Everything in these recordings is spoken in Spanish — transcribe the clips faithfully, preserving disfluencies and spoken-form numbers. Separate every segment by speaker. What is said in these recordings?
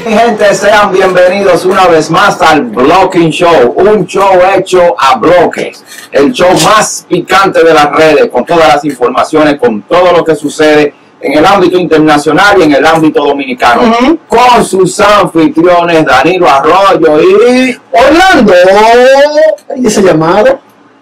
Speaker 1: Gente, sean bienvenidos una vez más al Blocking Show, un show hecho a bloques, el show más picante de las redes, con todas las informaciones, con todo lo que sucede en el ámbito internacional y en el ámbito dominicano, uh-huh. con sus anfitriones Danilo Arroyo y
Speaker 2: Orlando, ¿y ese llamado?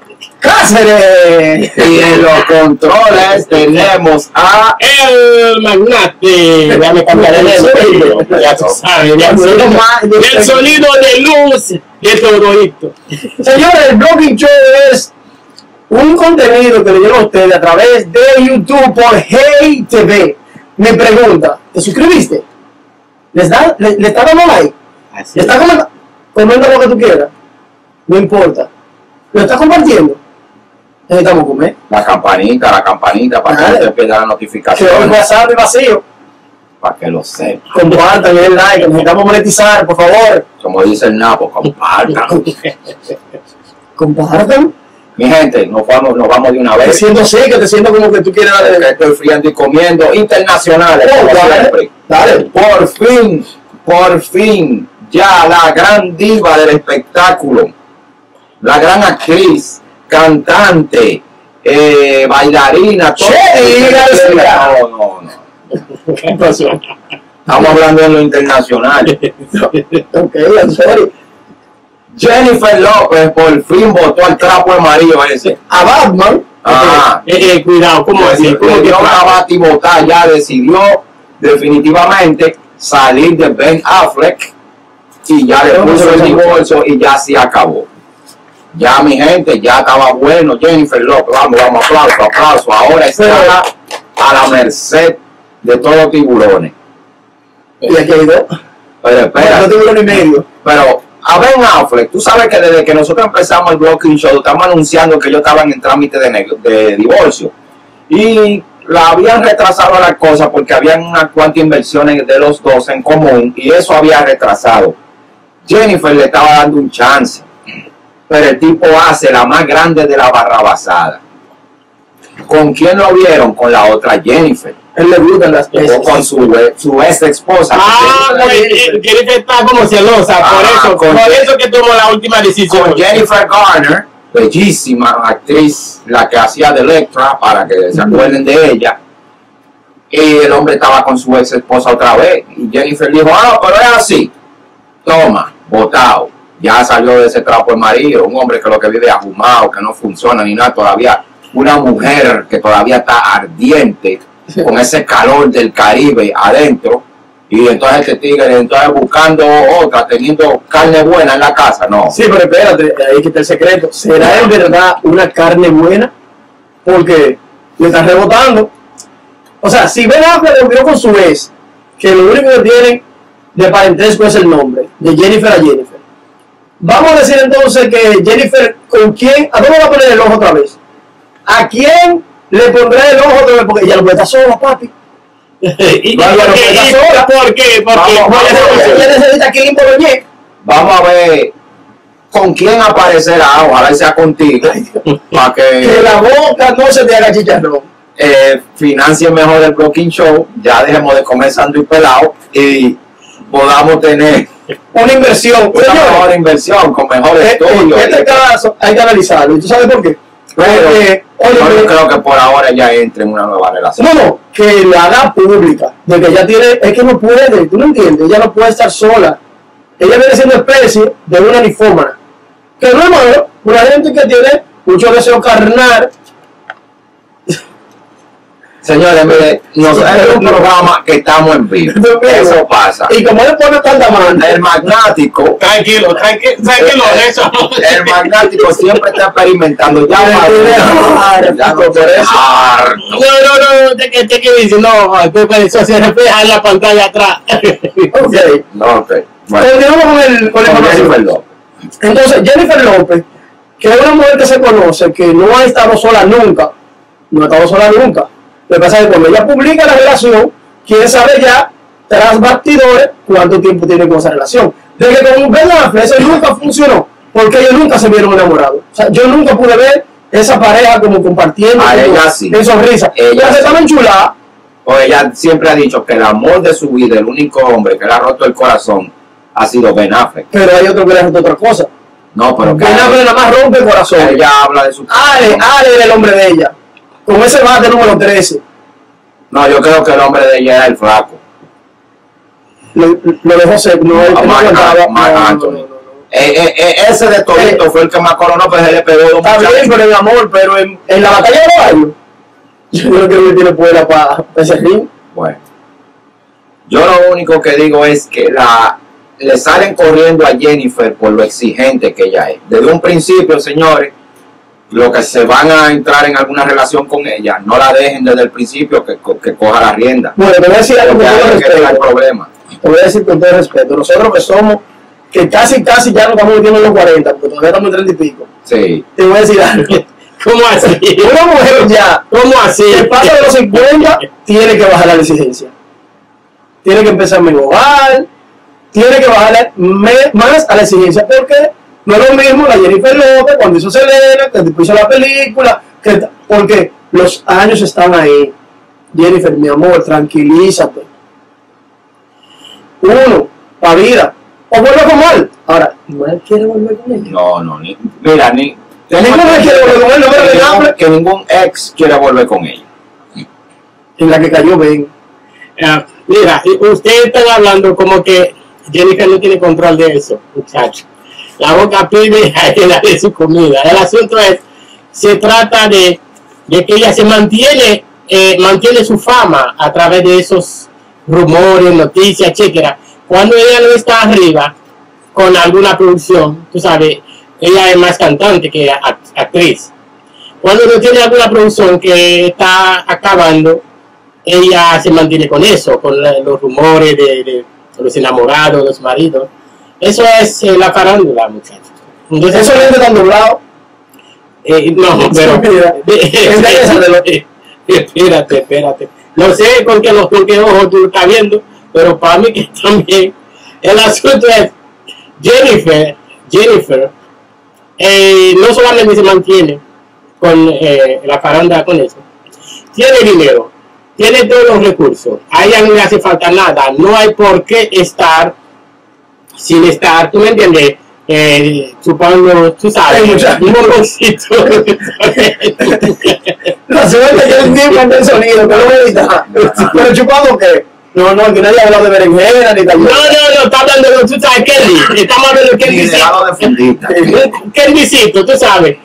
Speaker 2: Cáceres.
Speaker 1: Y en los controles tenemos a
Speaker 3: el magnate. Ya me cambiaré de sonido. Ya tú sabes, ya el sonido, el sonido de luz de todo esto.
Speaker 2: Señores, el Blocking Show es un contenido que le llega a ustedes a través de YouTube por Hey T V. Me pregunta, ¿te suscribiste? ¿Les da, le, ¿Le está dando like?
Speaker 3: Así
Speaker 2: ¿Le está comentando? Comenta lo que tú quieras. No importa. ¿Lo estás compartiendo? Necesitamos comer.
Speaker 1: La campanita, la campanita, para Dale. que no te pierda la notificación.
Speaker 2: Que el WhatsApp es vacío.
Speaker 1: Para que lo sepan.
Speaker 2: Compartan, den like, necesitamos monetizar, por favor.
Speaker 1: Como dice el Napo, compartan.
Speaker 2: Compartan.
Speaker 1: Mi gente, nos vamos, nos vamos de una vez.
Speaker 2: Te siento así, que te siento como que tú quieres darle.
Speaker 1: Que estoy friando y comiendo internacionales.
Speaker 2: Oh, dale, dale.
Speaker 1: Por fin, por fin, ya la gran diva del espectáculo, la gran actriz, cantante, eh, bailarina, todo. No, no, no.
Speaker 3: ¿Qué pasó?
Speaker 1: Estamos hablando de lo internacional.
Speaker 2: Ok, I'm sorry.
Speaker 1: Jennifer López por fin botó el trapo amarillo ese.
Speaker 2: A Batman.
Speaker 1: Ah,
Speaker 3: eh, eh, cuidado, ¿cómo así?
Speaker 1: ¿Cómo que una batibotar? Ya decidió definitivamente salir de Ben Affleck y ya le puso el divorcio y ya se acabó. Ya, mi gente, ya estaba bueno. Jennifer López, vamos, vamos, aplauso, aplauso. Ahora está a la merced de todos los tiburones.
Speaker 2: Y aquí hay dos.
Speaker 1: Pero espera.
Speaker 2: Dos tiburones y medio.
Speaker 1: Pero a Ben Affleck, tú sabes que desde que nosotros empezamos el Blocking Show, estamos anunciando que ellos estaban en trámite de, de divorcio. Y la habían retrasado las cosas porque habían unas cuantas inversiones de los dos en común y eso había retrasado. Jennifer le estaba dando un chance. Pero el tipo hace la más grande de la barrabasada. ¿Con quién lo vieron? Con la otra Jennifer.
Speaker 2: Él le gustan las
Speaker 1: o con su, su ex esposa.
Speaker 3: Ah, no, Jennifer. Jennifer está como celosa, ah, por eso, con, por eso que tomó la última decisión.
Speaker 1: Con Jennifer Garner, bellísima actriz, la que hacía de Electra, para que se acuerden de ella. Y el hombre estaba con su ex esposa otra vez. Y Jennifer dijo, ah, pero es así. Toma, botado. Ya salió de ese trapo amarillo, un hombre que lo que vive ahumado, que no funciona ni nada, todavía una mujer que todavía está ardiente, con ese calor del Caribe adentro, y entonces este tigre, entonces buscando otra, teniendo carne buena en la casa, no.
Speaker 2: Sí, pero espérate, ahí que está el secreto, ¿será en verdad una carne buena? Porque le están rebotando. O sea, si Ben Affleck volvió con su ex, que lo único que tienen de parentesco es el nombre, de Jennifer a Jennifer. Vamos a decir entonces que Jennifer, ¿con quién? ¿A dónde va a poner el ojo otra vez? ¿A quién le pondrá el ojo otra vez? Porque ella no puede estar sola, papi.
Speaker 3: ¿Y no, por, qué? Sola. ¿Por qué? ¿Por qué?
Speaker 1: Vamos, vamos,
Speaker 2: ella necesita que limpie Boloñé.
Speaker 1: Vamos a ver con quién aparecerá, ojalá sea contigo, para que,
Speaker 2: que la boca no se te haga chicharrón.
Speaker 1: Eh, financie mejor el Blocking Show, ya dejemos de comer sándwich pelado y podamos tener
Speaker 2: una inversión,
Speaker 1: una
Speaker 2: señor,
Speaker 1: mejor inversión, con mejores estudios.
Speaker 2: En este caso hay que analizarlo. ¿Y tú sabes por qué?
Speaker 1: Pero
Speaker 2: Porque, oye,
Speaker 1: yo
Speaker 2: que,
Speaker 1: creo que por ahora ya entre en una nueva relación.
Speaker 2: No, no, que la haga pública. De que ella tiene, es que no puede, tú no entiendes, ella no puede estar sola. Ella viene siendo especie de una ninfómana. Que no es malo, una gente que tiene mucho deseo carnal.
Speaker 1: Señores, mire, nosotros es un programa que estamos en vivo. Eso pasa.
Speaker 2: Y como le pone tanta mano.
Speaker 1: El magnático.
Speaker 3: Tranquilo, tranquilo, tranquilo, eso.
Speaker 1: El magnático siempre está experimentando. Ya va. Ya no quieres.
Speaker 3: No, no, no, te que dice, no, eso se refleja en la pantalla atrás.
Speaker 2: Ok.
Speaker 1: No, ok.
Speaker 2: Bueno. Continuamos con el con
Speaker 1: con Jennifer López.
Speaker 2: Entonces, Jennifer López, que es una mujer que se conoce, que no ha estado sola nunca. No ha estado sola nunca. Lo que pasa es que cuando ella publica la relación, quiere saber ya, tras bastidores, cuánto tiempo tiene con esa relación. De que con Ben Affleck eso nunca funcionó, porque ellos nunca se vieron enamorados. O sea, yo nunca pude ver esa pareja como compartiendo
Speaker 1: a ella sí.
Speaker 2: en sonrisa.
Speaker 1: Ella
Speaker 2: ya se
Speaker 1: sí.
Speaker 2: estaban enchuladas,
Speaker 1: O ella siempre ha dicho que el amor de su vida, el único hombre que le ha roto el corazón, ha sido Ben Affleck.
Speaker 2: Pero hay otro que le ha roto otra cosa.
Speaker 1: No, pero que
Speaker 2: Ben Affleck nada más rompe el corazón.
Speaker 1: ella habla de su
Speaker 2: Ale, Ale era el hombre de ella. Con ese bate número trece.
Speaker 1: No, yo creo que el hombre de ella era el flaco.
Speaker 2: Lo, lo dejó ser, no, él no aguantaba.
Speaker 1: Marc Anthony. Eh, eh, eh, ese de Torito eh, fue el que más coronó, pues él le pegó dos
Speaker 2: Está bien, pero en amor, pero en, en la batalla de gallos, yo no creo que tiene puela para pa ese ring.
Speaker 1: Bueno, yo lo único que digo es que la le salen corriendo a Jennifer por lo exigente que ella es. Desde un principio, señores, los que se van a entrar en alguna relación con ella, no la dejen desde el principio que, que coja la rienda.
Speaker 2: Bueno, te voy a decir algo con todo respeto.
Speaker 1: Problema.
Speaker 2: Te voy a decir con todo respeto. Nosotros que somos, que casi, casi ya nos estamos metiendo en los cuarenta, porque todavía estamos en treinta y pico.
Speaker 1: Sí.
Speaker 2: Te voy a decir algo.
Speaker 3: ¿Cómo así?
Speaker 2: Una mujer ya,
Speaker 3: ¿cómo así?
Speaker 2: Que pasa de los cincuenta, tiene que bajar la exigencia. Tiene que empezar a mejorar, tiene que bajar más a la exigencia, porque no es lo mismo la Jennifer López cuando hizo Selena, que después hizo la película, que, porque los años están ahí. Jennifer, mi amor, tranquilízate. Uno, para vida. O vuelve con mal. Ahora, ¿Mal quiere volver con ella?
Speaker 1: No, no, ni, mira, ni...
Speaker 2: Ninguno quiere volver con él, no
Speaker 1: que, ningún, que ningún ex quiera volver con ella.
Speaker 2: En la que cayó Ben.
Speaker 3: Uh, mira, ustedes están hablando como que Jennifer no tiene control de eso, muchachos. La boca pide a ella de su comida. El asunto es, se trata de, de que ella se mantiene, eh, mantiene su fama a través de esos rumores, noticias, etcétera. Cuando ella no está arriba con alguna producción, tú sabes, ella es más cantante que actriz. Cuando no tiene alguna producción que está acabando, ella se mantiene con eso, con la, los rumores de, de los enamorados, los maridos. Eso es eh, la farándula, muchachos.
Speaker 2: Entonces, ¿eso no está doblado?
Speaker 3: Eh, no, pero... espérate, espérate. No sé con qué, con qué ojo tú estás viendo, pero para mí que también el asunto es Jennifer, Jennifer, eh, no solamente se mantiene con eh, la farándula con eso, tiene dinero, tiene todos los recursos, a ella no le hace falta nada, no hay por qué estar sin estar, ¿tú me entiendes? Eh, chupando, tú sabes, un moconcito.
Speaker 2: La suerte que el tiempo en el sonido, que no me edita. Pero chupando qué? No, no, que nadie ha hablado de berenjena ni tal.
Speaker 3: No, no, no, está hablando de, tú sabes, Kelly. Estamos hablando de Kellycito. Kellycito, tú sabes.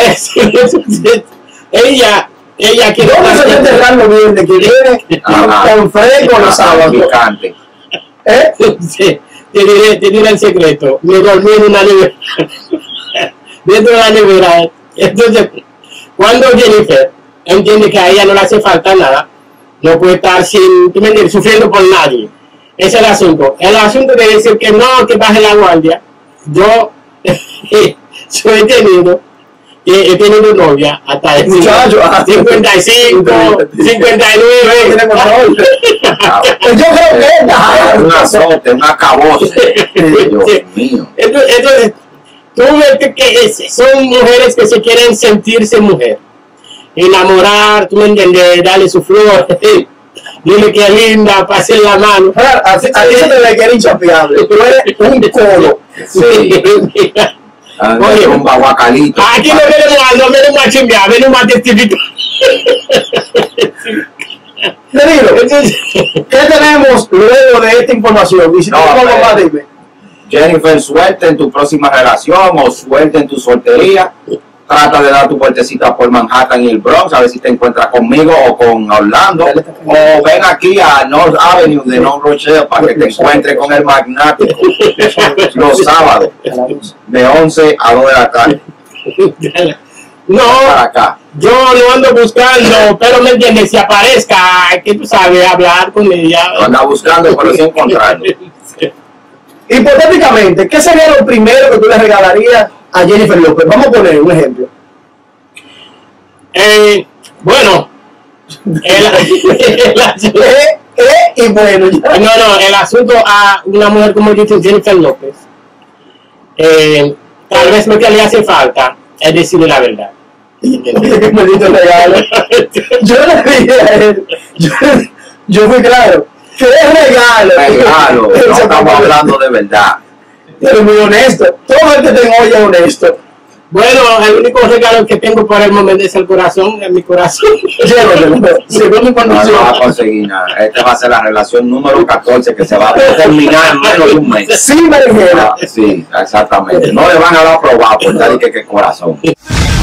Speaker 3: ella, ella quiere.
Speaker 2: ¿Cómo se siente raro bien de que viene con fresco los sábados?
Speaker 3: ¿Eh? Sí. Te diré, te diré el secreto. Me dormí en una nevera. Dentro de la nevera. Entonces, cuando Jennifer entiende que a ella no le hace falta nada, no puede estar sin, ¿tú me entiendes?, sufriendo por nadie. Ese es el asunto. El asunto de decir que no, que baje la guardia. Yo, yo he tenido, he tenido novia hasta el cincuenta y cinco, cincuenta y nueve.
Speaker 2: Yo creo que es
Speaker 1: un azote, un acabose. Dios mío.
Speaker 3: Entonces, tú ves que son mujeres que se quieren sentirse mujer, enamorar, tú me entiendes, darle su flor, dile que linda, pase la mano.
Speaker 2: A ti se te ve que eres inchapeable, tú eres un colo.
Speaker 1: Sí. Oye, un baguacalito.
Speaker 3: Aquí no venimos a, no venimos a chimbear, venimos a testificar.
Speaker 2: ¿Qué tenemos luego de esta información? Y si no, no más, dime.
Speaker 1: Jennifer, suerte en tu próxima relación o suerte en tu soltería. Trata de dar tu vueltecita por Manhattan y el Bronx, a ver si te encuentras conmigo o con Orlando. O ven aquí a North Avenue de North Rochelle para que te encuentres con el magnático los sábados de once a dos de la tarde.
Speaker 3: No,
Speaker 1: para acá.
Speaker 3: Yo lo ando buscando, pero me entiendes, si aparezca, que tú sabes, hablar con ella.
Speaker 1: Lo anda buscando, pero sin encontrarlo.
Speaker 2: Hipotéticamente, ¿qué sería lo primero que tú le regalarías a Jennifer López? Vamos a poner un ejemplo.
Speaker 3: Eh, bueno, el, el asunto,
Speaker 2: eh, eh, y bueno, ya.
Speaker 3: no, no, el asunto a una mujer como Jennifer López, eh, tal vez lo que le hace falta es decirle la verdad.
Speaker 2: Qué maldito regalo. Yo le dije a él, yo, Yo fui claro. ¿Qué regalo?
Speaker 1: Regalo, no estamos hablando de verdad.
Speaker 2: Pero muy honesto. Todo el que tengo hoy es honesto.
Speaker 3: Bueno, el único regalo que tengo por el momento es el corazón, en mi corazón.
Speaker 2: Según mi
Speaker 1: No,
Speaker 2: condición.
Speaker 1: no va a conseguir nada. Esta va a ser la relación número catorce que se va a terminar en menos de un mes.
Speaker 2: Sí, berenjena.
Speaker 1: Ah, sí, exactamente. No le van a dar aprobado por tal y que, que corazón.